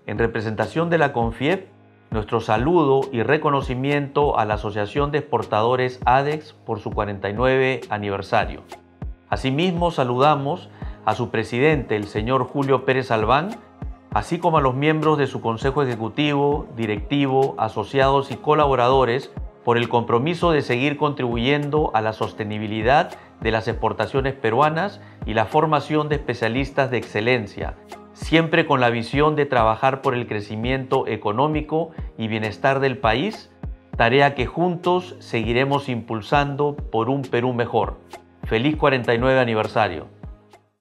En representación de la CONFIEP, nuestro saludo y reconocimiento a la Asociación de Exportadores ADEX por su 49 aniversario. Asimismo, saludamos a su presidente, el señor Julio Pérez Albán, así como a los miembros de su Consejo Ejecutivo, directivo, asociados y colaboradores por el compromiso de seguir contribuyendo a la sostenibilidad de las exportaciones peruanas y la formación de especialistas de excelencia, siempre con la visión de trabajar por el crecimiento económico y bienestar del país, tarea que juntos seguiremos impulsando por un Perú mejor. ¡Feliz 49 aniversario!